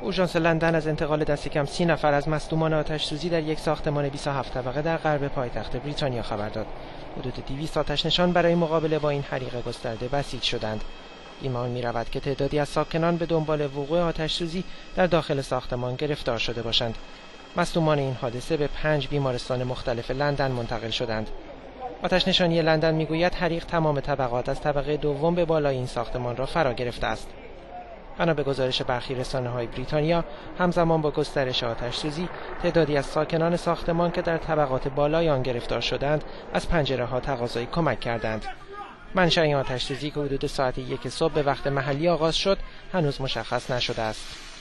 اورژانس لندن از انتقال دست کم 30 نفر از مصدومان آتش‌سوزی در یک ساختمان 27 طبقه در غرب پایتخت بریتانیا خبر داد. حدود 200 آتش‌نشان برای مقابله با این حریق گسترده بسیج شدند. ایمان می‌رود که تعدادی از ساکنان به دنبال وقوع آتش‌سوزی در داخل ساختمان گرفتار شده باشند. مصدومان این حادثه به 5 بیمارستان مختلف لندن منتقل شدند. آتش‌نشانی لندن می‌گوید حریق تمام طبقات از طبقه دوم به بالای این ساختمان را فرا گرفته است. بنا به گزارش برخی رسانه‌های بریتانیا، همزمان با گسترش آتش‌سوزی، تعدادی از ساکنان ساختمان که در طبقات بالای آن گرفتار شدند، از پنجره‌ها تقاضای کمک کردند. منشأ این آتش‌سوزی که حدود ساعت 1 صبح به وقت محلی آغاز شد، هنوز مشخص نشده است.